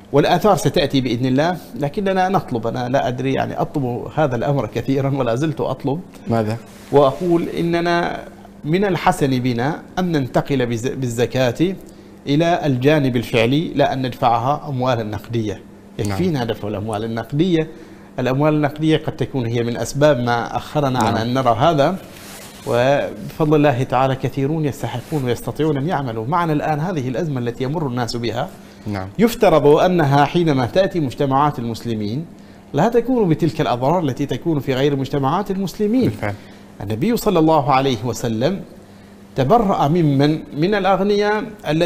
والآثار ستأتي بإذن الله، لكننا نطلب، أنا لا أدري يعني أطلب هذا الأمر كثيرا ولا زلت أطلب. ماذا؟ وأقول إننا من الحسن بنا أن ننتقل بالزكاة إلى الجانب الفعلي، لا أن ندفعها أموالا نقدية. يكفينا دفع الأموال النقدية. الأموال النقدية قد تكون هي من أسباب ما أخرنا عن أن نرى هذا، وبفضل الله تعالى كثيرون يستحقون ويستطيعون أن يعملوا. معنا الآن هذه الأزمة التي يمر الناس بها، يفترض أنها حينما تأتي مجتمعات المسلمين لا تكون بتلك الأضرار التي تكون في غير مجتمعات المسلمين. بالفعل. النبي صلى الله عليه وسلم تبرأ من الأغنياء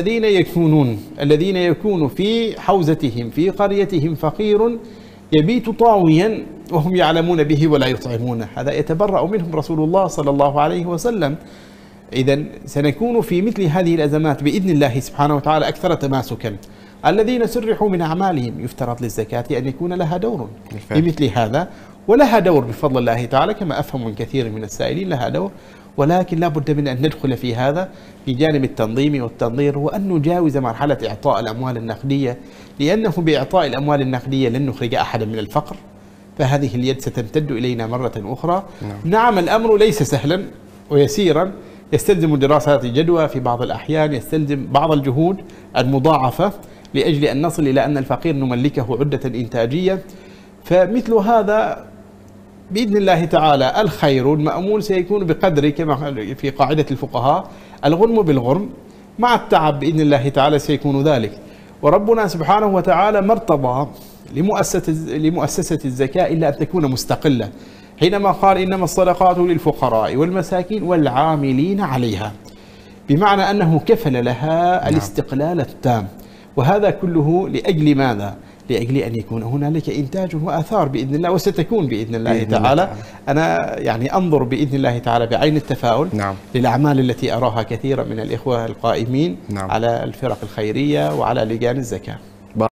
الذين يكون في حوزتهم في قريتهم فقير يبيت طاويا وهم يعلمون به ولا يطعمونه. هذا يتبرأ منهم رسول الله صلى الله عليه وسلم. إذن سنكون في مثل هذه الأزمات بإذن الله سبحانه وتعالى أكثر تماسكا. الذين سرحوا من أعمالهم يفترض للزكاة أن يكون لها دور بمثل هذا، ولها دور بفضل الله تعالى، كما أفهم من كثير من السائلين لها دور، ولكن لا بد من أن ندخل في هذا في جانب التنظيم والتنظير، وأن نجاوز مرحلة إعطاء الأموال النقدية، لأنه بإعطاء الأموال النقدية لن نخرج أحدا من الفقر، فهذه اليد ستمتد إلينا مرة أخرى. نعم الأمر ليس سهلا ويسيرا، يستلزم دراسات جدوى، في بعض الأحيان يستلزم بعض الجهود المضاعفة لأجل أن نصل إلى أن الفقير نملكه عدة إنتاجية. فمثل هذا بإذن الله تعالى الخير المأمول سيكون بقدر، كما في قاعدة الفقهاء، الغنم بالغرم، مع التعب بإذن الله تعالى سيكون ذلك. وربنا سبحانه وتعالى ما ارتضى لمؤسسة الزكاة إلا أن تكون مستقلة، حينما قال إنما الصدقات للفقراء والمساكين والعاملين عليها، بمعنى أنه كفل لها الاستقلال التام. وهذا كله لأجل ماذا؟ لأجل أن يكون هنالك إنتاج وآثار بإذن الله، وستكون بإذن الله تعالى. أنا يعني أنظر بإذن الله تعالى بعين التفاؤل للأعمال التي أراها كثيرا من الإخوة القائمين على الفرق الخيرية وعلى لجان الزكاة.